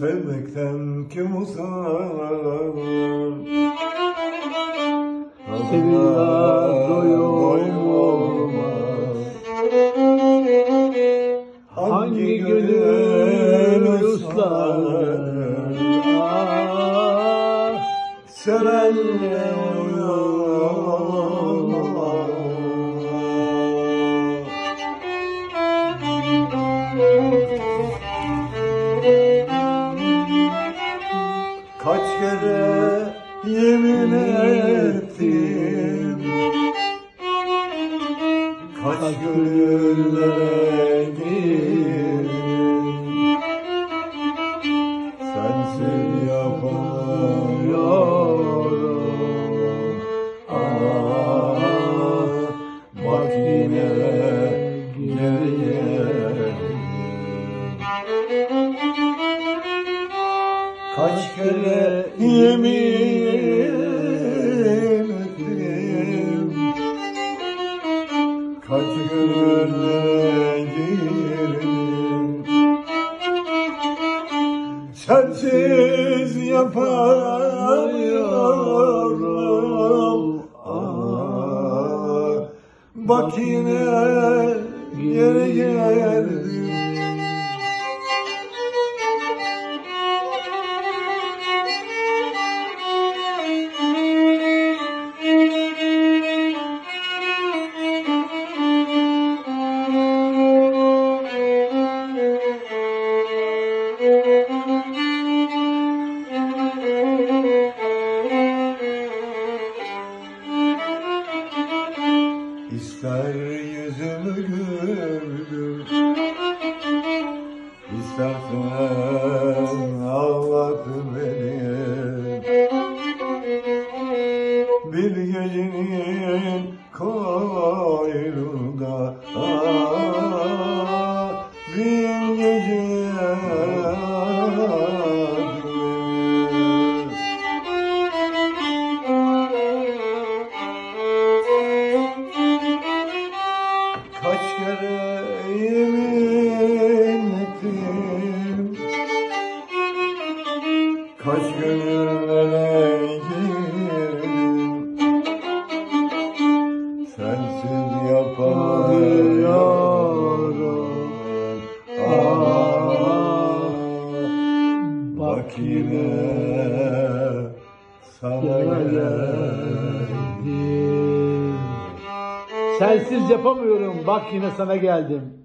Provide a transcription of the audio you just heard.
Sevmekten kim uzar? Sevilmez doyum olmaz. Hangi gönül uslanır? Sevenle kaç kere yemin ettim, kaç gönüllere girdim, sensiz yapamıyorum. Bak yine geri geldim. Kaç kere yemin ettim, kaç gönüllere girdim, sensiz yapamıyorum. Bak yine geri geldim. İster yüzümü güldür, istersen ağlat beni. Bir gecenin koynunda bin gece kaç kere yemin ettim, kaç gönüllere girdim, sensiz yapamıyorum. Bak yine sana geldim. Sensiz yapamıyorum, bak yine sana geldim.